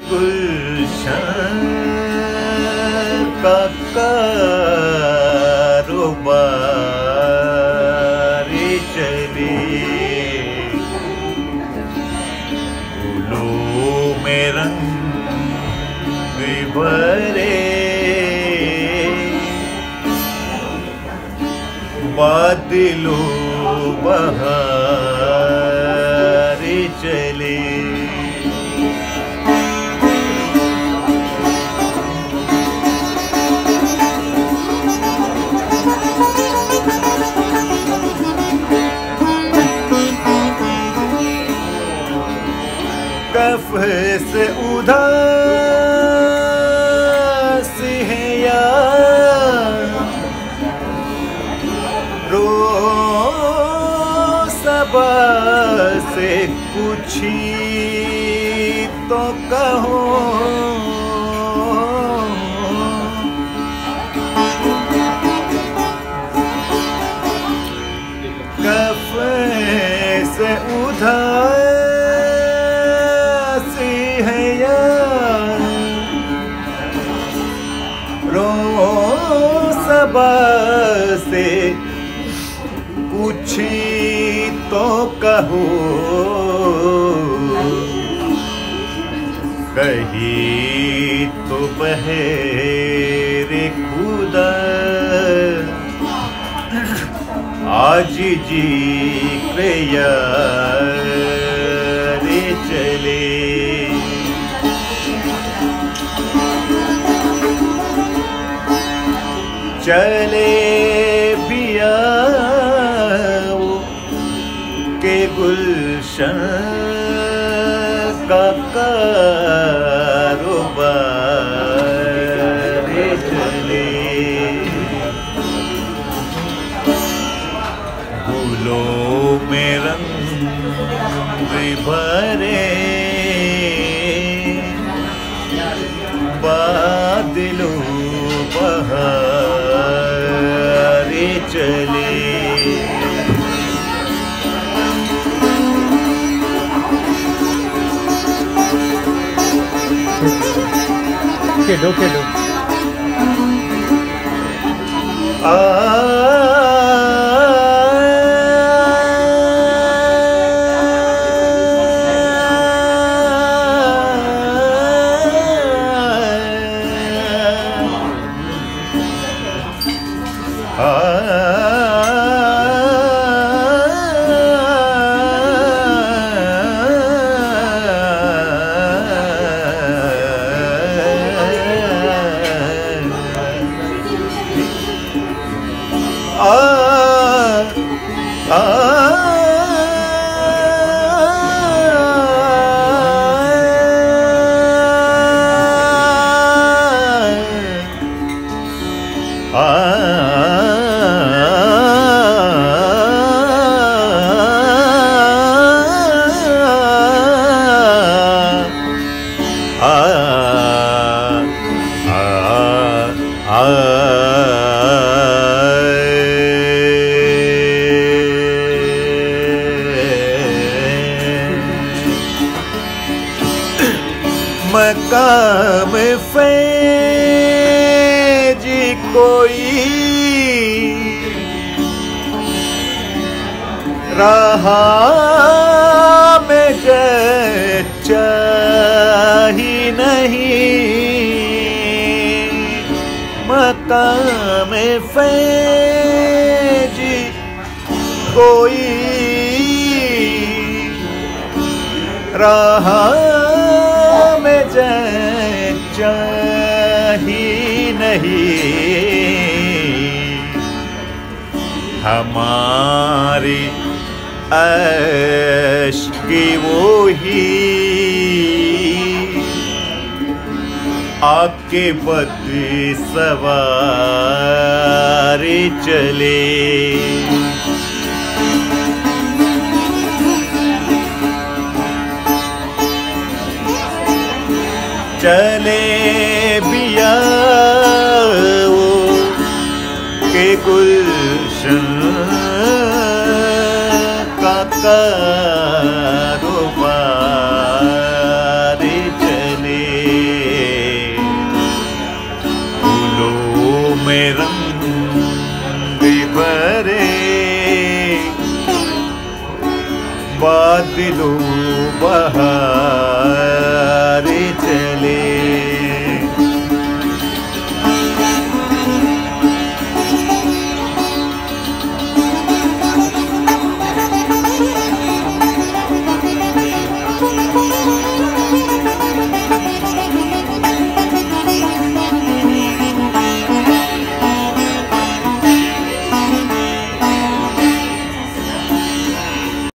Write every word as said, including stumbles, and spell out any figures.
गुलशन का कारोबार चले, फूलों में रंग भरे, बादलों बहार चले। कफ से उदास है यार, रो सबा से कुछ तो कहो, कफ से उदास है यार, रो सबा से कुछ तो कहो, कहीं तो बहेरे खुदा आज जिक्र यार चले। चले बिया के गुलशन का कारोबार चले, फूलों में रंग भरे, बादलों बहार चले। खेलो खेलो आ मकाम फैज कोई रहा में चाही नहीं, मकाम फैज कोई रहा चाही नहीं, हमारी अश्क वो ही आके बद सवार चले। चले बिया के गुलशन का कारोबार चले। बादलों बहारे चले।